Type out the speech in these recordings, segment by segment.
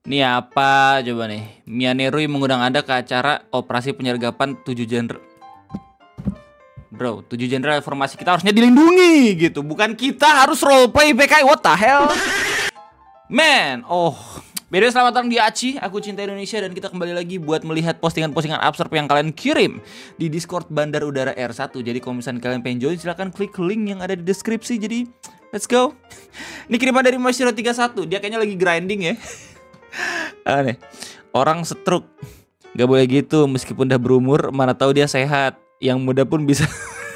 Ini apa coba nih? Mia Nerui mengundang Anda ke acara operasi penyergapan 7 jenderal. Bro, 7 jenderal informasi kita harusnya dilindungi gitu. Bukan kita harus roleplay PKI. What the hell? Man, BTW selamat datang di Aci, aku cinta Indonesia, dan kita kembali lagi buat melihat postingan-postingan absurd yang kalian kirim di Discord Bandar Udara R1. Jadi kalau misalnya kalian pengen join, silahkan klik link yang ada di deskripsi. Jadi let's go. Ini kiriman dari Masyiro 31. Dia kayaknya lagi grinding ya. Aneh. Orang stroke gak boleh gitu, meskipun udah berumur, mana tahu dia sehat. Yang muda pun bisa.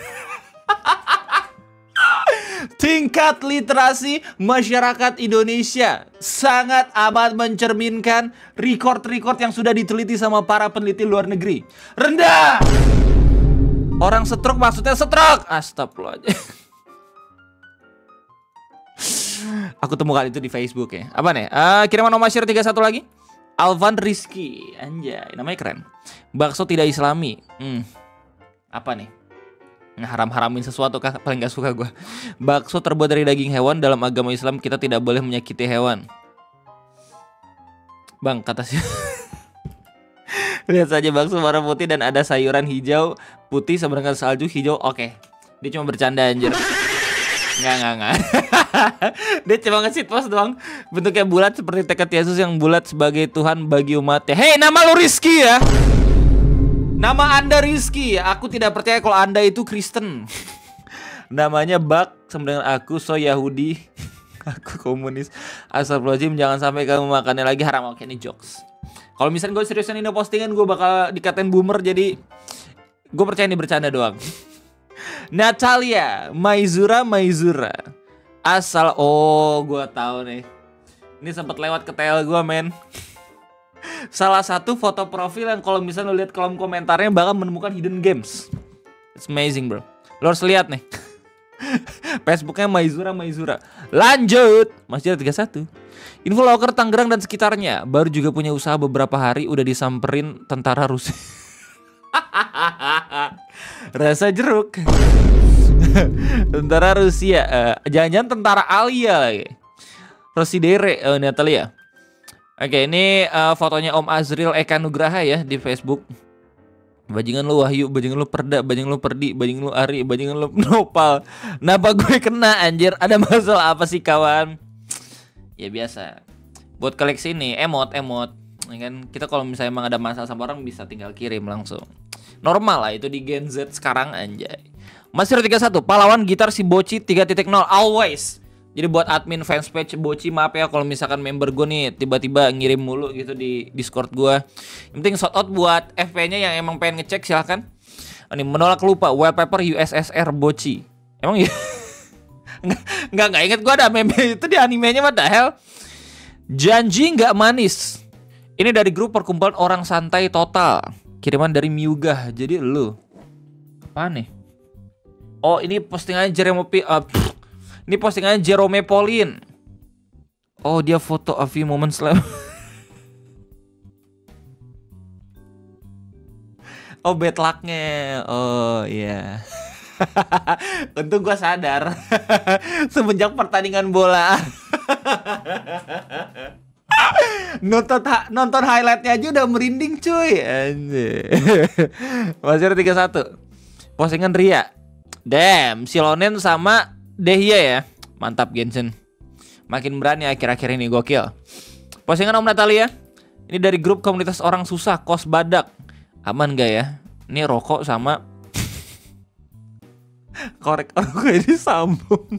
Tingkat literasi masyarakat Indonesia sangat amat mencerminkan record-record yang sudah diteliti sama para peneliti luar negeri. Rendah. Orang stroke maksudnya stroke. Astagfirullahaladzim. Aku temukan itu di Facebook ya. Apa nih? Kiriman nomor share 31 lagi. Alvan Rizky. Anjay, namanya keren. Bakso tidak islami. Apa nih? Haram-haramin sesuatu kah? Paling gak suka gue. Bakso terbuat dari daging hewan. Dalam agama Islam kita tidak boleh menyakiti hewan. Bang, kata sih. Lihat saja bakso warna putih dan ada sayuran hijau, putih, sedangkan salju hijau. Oke. Dia cuma bercanda anjir. Enggak. Dia cuma nge-shit post doang. Bentuknya bulat seperti tekad Yesus yang bulat sebagai Tuhan bagi umatnya. Hei, nama lu Rizky ya? Nama Anda Rizky. Aku tidak percaya kalau Anda itu Kristen. Namanya Bak sama dengan aku, so Yahudi. Aku komunis. Astagfirullahaladzim, jangan sampai kamu makannya lagi haram. Oke, ini jokes. Kalau misalnya gue seriusan ini postingan, gue bakal dikatain boomer. Jadi gue percaya ini bercanda doang. Natalia Maizura. Asal, gue tahu nih. Ini sempat lewat ke TL gue, men. Salah satu foto profil yang kalau misalnya lo lihat kolom komentarnya bakal menemukan hidden games. It's amazing, bro. Lo harus lihat nih. Facebooknya Maizura. Lanjut. Masjid 31. Infoloker Tangerang dan sekitarnya baru juga punya usaha beberapa hari udah disamperin tentara Rusia. Rasa jeruk. Tentara Rusia. Jangan-jangan tentara Alia lagi. Rosidere, Natalia. Oke, ini fotonya Om Azril Eka Nugraha ya di Facebook. Bajingan lu Wahyu, bajingan lu Perda, bajingan lu Perdi, bajingan lu Ari, bajingan lu Nopal. Kenapa gue kena anjir? Ada masalah apa sih kawan? Ya biasa. Buat koleksi ini emot. Ya kan kita kalau misalnya emang ada masalah sama orang bisa tinggal kirim langsung. Normal lah itu di Gen Z sekarang anjay. Masih 31 pahlawan gitar si Boci 3.0 always. Jadi buat admin fanspage Boci, maaf ya kalau misalkan member gue nih tiba-tiba ngirim mulu gitu di Discord gue. Yang penting shout out buat FP-nya yang emang pengen ngecek silahkan. Ini menolak lupa wallpaper USSR Boci. Emang ya? Nggak inget gue ada meme itu di animenya, what the hell? Janji nggak manis. Ini dari grup perkumpulan orang santai total. Kiriman dari Miuga. Jadi lu apa nih? Oh ini postingannya ini postingannya Jerome Pauline. Oh dia foto a few moments left. Oh bad lucknya. Oh iya. Untung gue sadar. Semenjak pertandingan bola. Nonton highlightnya aja udah merinding cuy. Masih 31. Postingan Ria. Damn, Silonen sama Dehya ya. Mantap Genshin. Makin berani akhir-akhir ini, gokil. Postingan Om Natalia. Ini dari grup komunitas orang susah kos badak. Aman gak ya? Ini rokok sama korek rokok ini sambung.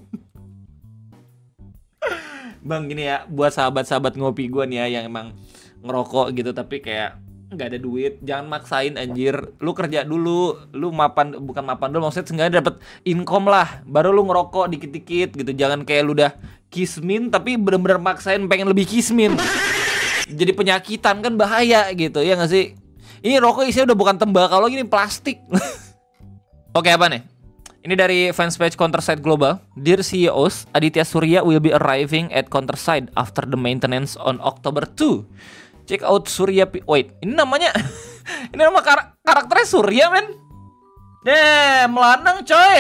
Bang gini ya, buat sahabat-sahabat ngopi gue nih ya yang emang ngerokok gitu tapi kayak nggak ada duit, jangan maksain anjir. Lu kerja dulu, lu bukan mapan dulu, maksudnya seenggaknya dapet income lah, baru lu ngerokok dikit-dikit gitu. Jangan kayak lu udah kismin tapi bener-bener maksain pengen lebih kismin. Jadi penyakitan kan bahaya gitu, ya nggak sih? Ini rokok isinya udah bukan tembakau lagi, ini plastik. Oke, apa nih? Ini dari fanspage Counterside Global. Dear CEOs, Aditya Surya will be arriving at Counterside after the maintenance on October 2. Check out Surya. Wait, ini namanya ini nama karakternya Surya, men. Melanang coy.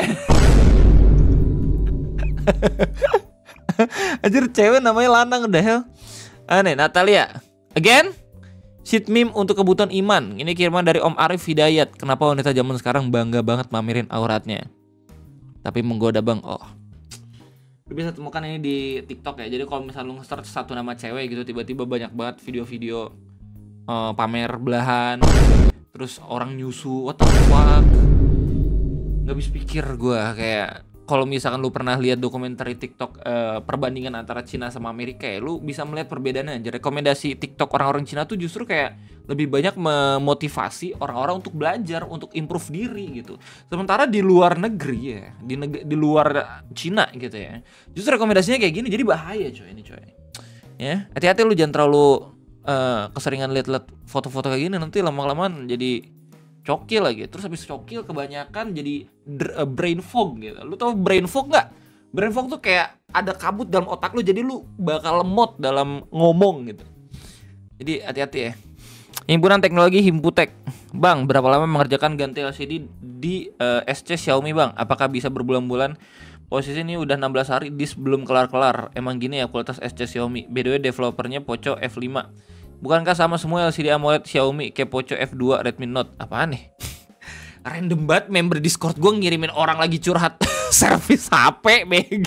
Anjir cewek namanya lanang, the hell. Aneh, Natalia. Again, shit meme untuk kebutuhan iman. Ini kiriman dari Om Arif Hidayat. Kenapa wanita zaman sekarang bangga banget mamerin auratnya, tapi menggoda bang. Oh, lu bisa temukan ini di TikTok ya. Jadi kalau misalnya lu nge-search satu nama cewek gitu, tiba-tiba banyak banget video-video pamer belahan, terus orang nyusu. What the fuck? Gak bisa pikir gue. Kayak kalau misalkan lu pernah lihat dokumenter TikTok perbandingan antara Cina sama Amerika ya, lu bisa melihat perbedaannya. Jadi rekomendasi TikTok orang-orang Cina tuh justru kayak lebih banyak memotivasi orang-orang untuk belajar, untuk improve diri gitu. Sementara di luar negeri ya, di luar Cina gitu ya, justru rekomendasinya kayak gini. Jadi bahaya coy ini coy. Ya, hati-hati lu, jangan terlalu keseringan lihat-lihat foto-foto kayak gini, nanti lama-lamaan jadi cokil lagi. Terus habis cokil kebanyakan jadi brain fog gitu. Lu tau brain fog nggak? Brain fog tuh kayak ada kabut dalam otak lu, jadi lu bakal lemot dalam ngomong gitu. Jadi hati-hati ya. Himpunan Teknologi Himputek. Bang, berapa lama mengerjakan ganti LCD di SC Xiaomi bang? Apakah bisa berbulan-bulan? Posisi ini udah 16 hari, disk belum kelar-kelar. Emang gini ya kualitas SC Xiaomi. By the way, developernya Poco F5. Bukankah sama semua LCD AMOLED Xiaomi kayak Poco F2 Redmi Note? Apaan nih? Random banget member Discord gue ngirimin orang lagi curhat servis HP beg.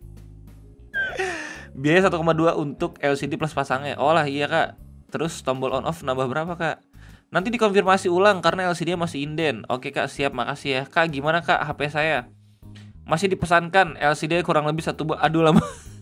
Biaya 1,2 untuk LCD plus pasangnya. Oh lah iya kak. Terus tombol on off nambah berapa kak? Nanti dikonfirmasi ulang karena LCD masih inden. Oke kak, siap, makasih ya. Kak gimana kak HP saya? Masih dipesankan, LCD kurang lebih 1 aduh lama.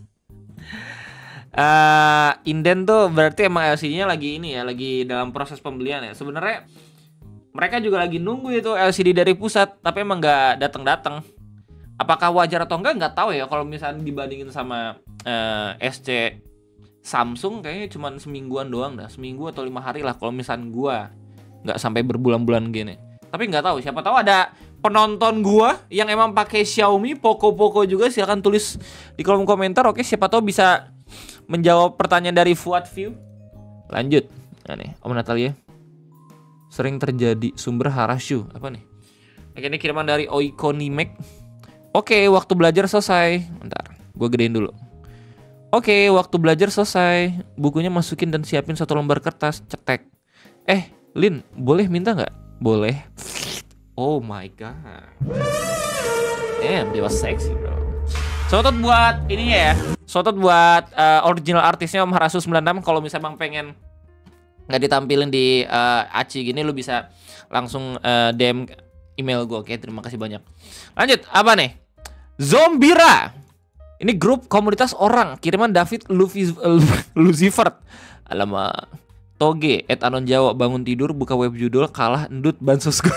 Inden tuh berarti emang LCD-nya lagi ini ya, lagi dalam proses pembelian ya. Sebenarnya mereka juga lagi nunggu itu LCD dari pusat, tapi emang nggak datang. Apakah wajar atau enggak nggak tahu ya. Kalau misalnya dibandingin sama SC Samsung kayaknya cuma semingguan doang dah, seminggu atau 5 hari lah. Kalau misalnya gua nggak sampai berbulan-bulan gini. Tapi nggak tahu, siapa tahu ada penonton gua yang emang pakai Xiaomi Poco juga, silakan tulis di kolom komentar. Oke, siapa tahu bisa menjawab pertanyaan dari Fuad View. Lanjut. Nah nih, Om Natalia. Sering terjadi sumber harasyu. Apa nih? Oke, ini kiriman dari Oikonimek. Oke, waktu belajar selesai. Bentar, gue gedein dulu. Oke, waktu belajar selesai. Bukunya masukin dan siapin 1 lembar kertas. Cetek. Lin, boleh minta nggak? Boleh. Oh my god. Damn, dia was sexy bro. Sotot buat ininya ya. Sotot buat original artisnya Om Harasu 96. Kalau misalnya bang pengen nggak ditampilin di Aci gini, lu bisa langsung DM email gue. Oke, terima kasih banyak. Lanjut, apa nih? Zombira. Ini grup komunitas orang. Kiriman David Lucifer. Alamak. Toge, Anon Jawa, bangun tidur, buka web judul, kalah endut bansos gue.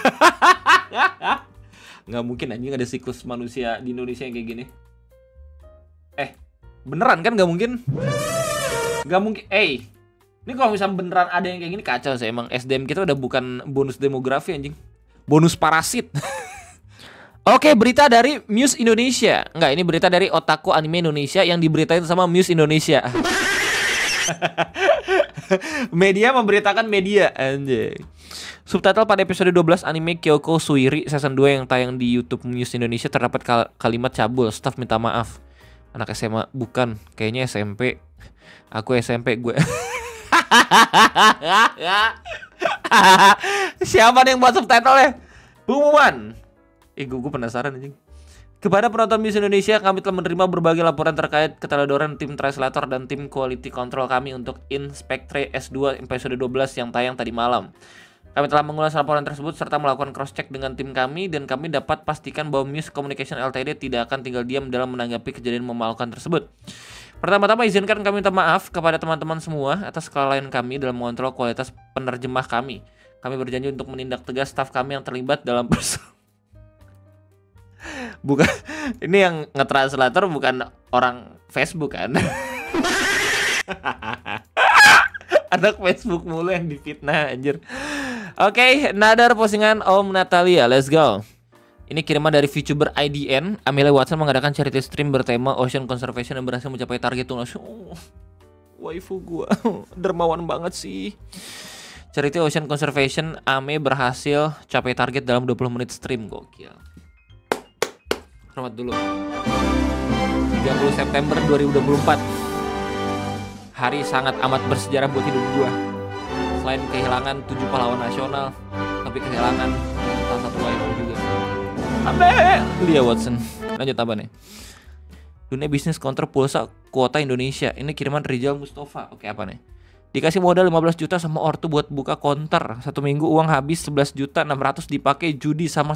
Nggak mungkin anjing ada siklus manusia di Indonesia yang kayak gini. Beneran kan nggak mungkin? Nggak mungkin. Ini kalau misalnya beneran ada yang kayak gini kacau sih. Emang SDM kita udah bukan bonus demografi anjing, bonus parasit. Oke, berita dari Muse Indonesia. Enggak, ini berita dari Otaku Anime Indonesia yang diberitain sama Muse Indonesia. Media memberitakan media anjay. Subtitle pada episode 12 anime Kyoko Suiri season 2 yang tayang di YouTube Muse Indonesia terdapat kalimat cabul. Staff minta maaf. Anak SMA bukan, kayaknya SMP. Aku SMP gue. Siapa nih yang buat subtitle-nya? Pengumuman. Gue penasaran anjing. Kepada penonton Muse Indonesia, kami telah menerima berbagai laporan terkait keteledoran tim translator dan tim quality control kami untuk Inspectre S2 episode 12 yang tayang tadi malam. Kami telah mengulas laporan tersebut serta melakukan cross-check dengan tim kami, dan kami dapat pastikan bahwa Muse Communication Ltd tidak akan tinggal diam dalam menanggapi kejadian memalukan tersebut. Pertama-tama izinkan kami minta maaf kepada teman-teman semua atas kelalaian kami dalam mengontrol kualitas penerjemah kami. Kami berjanji untuk menindak tegas staf kami yang terlibat dalam bukan, ini yang ngetranslator bukan orang Facebook kan? Anak Facebook mulu yang difitnah anjir. Oke, nadar postingan Om Natalia, let's go. Ini kiriman dari VTuber IDN. Amelia Watson mengadakan charity stream bertema Ocean Conservation yang berhasil mencapai target donasi. Waifu gua dermawan banget sih. Charity Ocean Conservation Ame berhasil capai target dalam 20 menit stream. Gokil. Hormat dulu. 30 September 2024. hari sangat amat bersejarah buat hidup gua. Selain kehilangan 7 pahlawan nasional, tapi kehilangan salah satu waifu juga. Abe, Lia Watson. Lanjut apa nih? Dunia bisnis counter pulsa kuota Indonesia. Ini kiriman Rizal Mustafa. Oke, apa nih? Dikasih modal 15 juta sama ortu buat buka counter. 1 minggu uang habis 11 juta 600 dipakai judi sama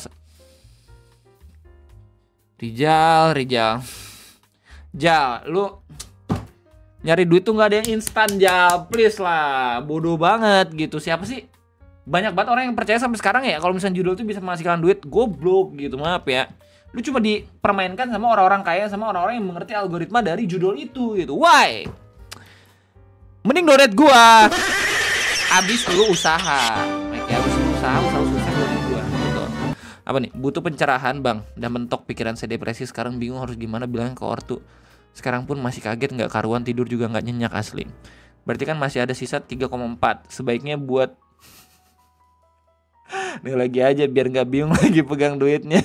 Rizal. Jal, lu nyari duit tuh nggak ada yang instan, Jal. Please lah, bodoh banget gitu. Siapa sih? Banyak banget orang yang percaya sampai sekarang ya kalau misalnya judul tuh bisa menghasilkan duit. Goblok gitu, maaf ya. Lu cuma dipermainkan sama orang-orang kaya, sama orang-orang yang mengerti algoritma dari judul itu gitu. Why? Mending donate gua. Abis lu usaha. Kayak abis lu usaha susah donate gua gitu. Apa nih? Butuh pencerahan, Bang. Udah mentok pikiran saya depresi, sekarang bingung harus gimana bilangnya ke ortu. Sekarang pun masih kaget, nggak karuan, tidur juga nggak nyenyak asli. Berarti kan masih ada sisa 3,4. Sebaiknya buat nih lagi aja biar nggak bingung lagi pegang duitnya.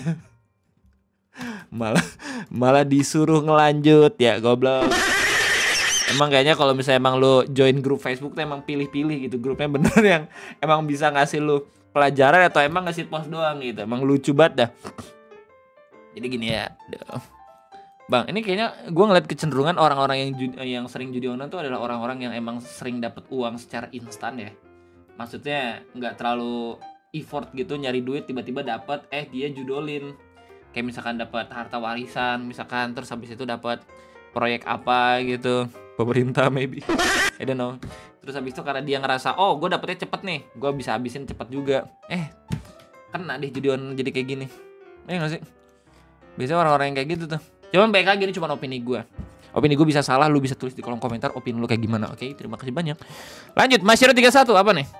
Malah disuruh ngelanjut ya, goblok. Emang kayaknya kalau misalnya emang lu join grup Facebook tuh emang pilih-pilih gitu. Grupnya bener yang emang bisa ngasih lu pelajaran atau emang ngasih post doang gitu. Emang lucu banget dah. Jadi gini ya. Bang, ini kayaknya gue ngeliat kecenderungan orang-orang yang sering judi online tuh adalah orang-orang yang emang sering dapat uang secara instan ya. Maksudnya nggak terlalu effort gitu nyari duit, tiba-tiba dapat dia judolin. Kayak misalkan dapat harta warisan, misalkan terus habis itu dapat proyek apa gitu, pemerintah maybe. I don't know. Terus habis itu karena dia ngerasa, oh gue dapetnya cepet nih, gue bisa habisin cepet juga. Kena deh judi online jadi kayak gini. Nggak sih? Biasanya orang-orang yang kayak gitu tuh. Cuman baik lagi, ini cuma opini gue. Opini gue bisa salah, lu bisa tulis di kolom komentar opini lu kayak gimana. Oke, terima kasih banyak. Lanjut, Masyiro 31 apa nih?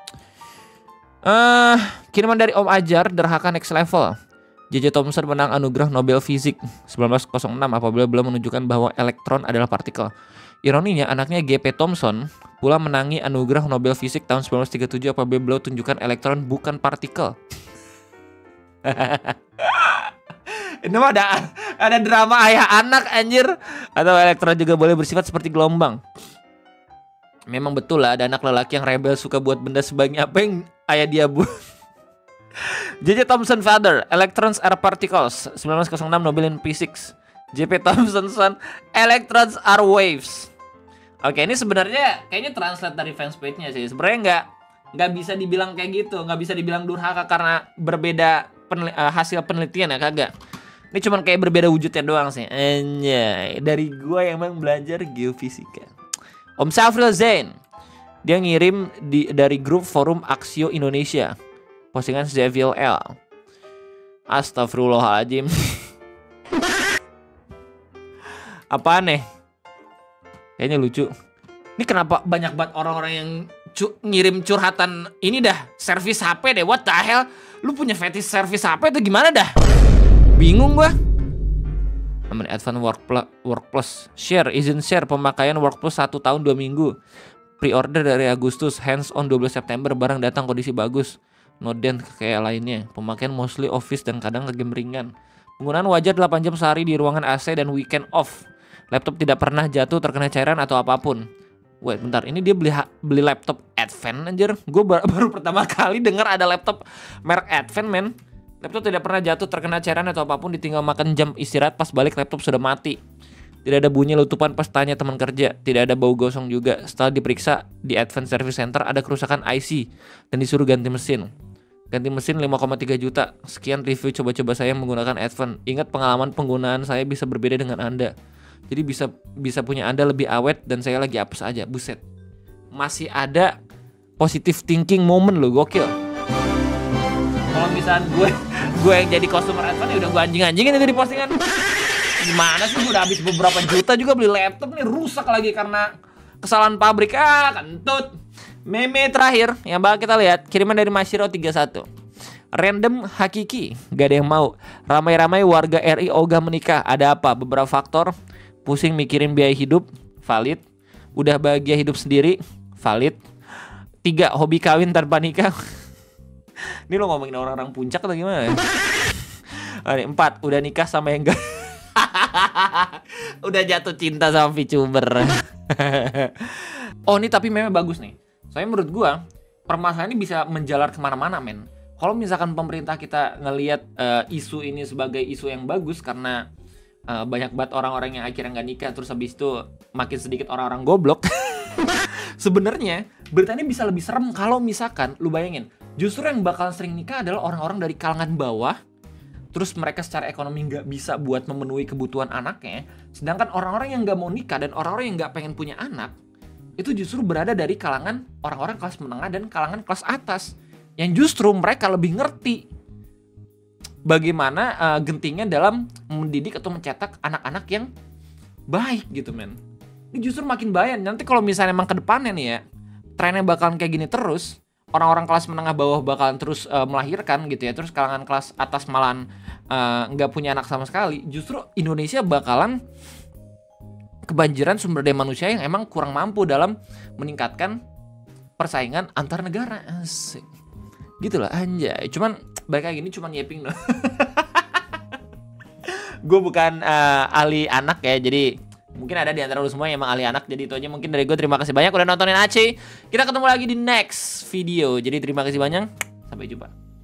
Kiriman dari Om Ajar, Derhaka Next Level. J.J. Thomson menang anugerah Nobel Fisik 1906 apabila belum menunjukkan bahwa elektron adalah partikel. Ironinya, anaknya G.P. Thomson pula menangi anugerah Nobel Fisik tahun 1937 apabila beliau tunjukkan elektron bukan partikel. Ini mah ada drama ayah anak anjir. Atau elektron juga boleh bersifat seperti gelombang. Memang betul lah ada anak lelaki yang rebel suka buat benda sebaiknya apa yang ayah dia buat. J.J. Thomson Father, Electrons are Particles 1906 Nobel in Physics. J.P. Thomson Son, Electrons are Waves. Oke, ini sebenarnya kayaknya translate dari fanspage-nya sih. Sebenarnya nggak bisa dibilang kayak gitu, nggak bisa dibilang durhaka karena berbeda hasil penelitian ya, kagak. Ini cuman kayak berbeda wujudnya doang sih. Anjay, dari gua yang emang belajar geofisika. Om Safril Zain, dia ngirim dari grup forum Aksio Indonesia. Postingan Zevil L. Astagfirullahaladzim. Apaan nih? Kayaknya lucu. Ini kenapa banyak banget orang-orang yang ngirim curhatan ini dah, servis HP deh. What the hell? Lu punya fetish servis HP itu gimana dah? Bingung gua. Namanya Advance Work Plus. Izin share pemakaian Work Plus 1 tahun 2 minggu. Pre-order dari Agustus, hands on 12 September, barang datang kondisi bagus. No dent kayak lainnya. Pemakaian mostly office dan kadang ke game ringan. Penggunaan wajar 8 jam sehari di ruangan AC dan weekend off. Laptop tidak pernah jatuh terkena cairan atau apapun. Wait, bentar. Ini dia beli laptop Advance anjir. Gue baru pertama kali dengar ada laptop merek Advance, men. Laptop tidak pernah jatuh terkena cairan atau apapun, ditinggal makan jam istirahat, pas balik laptop sudah mati. Tidak ada bunyi letupan pas tanya teman kerja. Tidak ada bau gosong juga. Setelah diperiksa di Advance Service Center ada kerusakan IC dan disuruh ganti mesin. Ganti mesin 5,3 juta. Sekian review coba-coba saya menggunakan Advance. Ingat, pengalaman penggunaan saya bisa berbeda dengan Anda. Jadi bisa punya Anda lebih awet dan saya lagi apes aja. Buset. Masih ada positive thinking moment loh, gokil. Kalau misalnya gue yang jadi customer Advance ya udah gue anjing-anjingin itu di postingan. Gimana sih, gue udah habis beberapa juta juga beli laptop nih, rusak lagi karena kesalahan pabrik. Kentut. Meme terakhir yang bakal kita lihat, kiriman dari Masyiro 31. Random hakiki, gak ada yang mau. Ramai-ramai warga RI ogah menikah. Ada apa? Beberapa faktor. Pusing mikirin biaya hidup, valid. Udah bahagia hidup sendiri, valid. 3, hobi kawin tanpa nikah. Ini lo ngomongin orang-orang puncak atau gimana ya? 4, udah nikah sama yang enggak. Udah jatuh cinta sama VTuber. Oh ini tapi memang bagus nih. Soalnya menurut gua permasalahan ini bisa menjalar kemana-mana men. Kalau misalkan pemerintah kita ngelihat isu ini sebagai isu yang bagus karena banyak banget orang-orang yang akhirnya nggak nikah, terus habis itu makin sedikit orang-orang goblok. Sebenarnya berita ini bisa lebih serem kalau misalkan lu bayangin, justru yang bakalan sering nikah adalah orang-orang dari kalangan bawah. Terus mereka secara ekonomi nggak bisa buat memenuhi kebutuhan anaknya. Sedangkan orang-orang yang nggak mau nikah dan orang-orang yang nggak pengen punya anak, itu justru berada dari kalangan orang-orang kelas menengah dan kalangan kelas atas. Yang justru mereka lebih ngerti bagaimana gentingnya dalam mendidik atau mencetak anak-anak yang baik gitu men. Ini justru makin bahaya. Nanti kalau misalnya emang ke depannya nih ya, trennya bakalan kayak gini terus, orang-orang kelas menengah bawah bakalan terus melahirkan gitu ya, terus kalangan kelas atas malahan nggak punya anak sama sekali. Justru Indonesia bakalan kebanjiran sumber daya manusia yang emang kurang mampu dalam meningkatkan persaingan antar negara. Asik. Gitu lah anjay. Cuman baik kayak gini cuman nyeping doang. Gue bukan ahli anak ya, jadi mungkin ada di antara lu semua yang emang ahli anak. Jadi itu aja mungkin dari gue. Terima kasih banyak udah nontonin Aceh. Kita ketemu lagi di next video. Jadi terima kasih banyak. Sampai jumpa.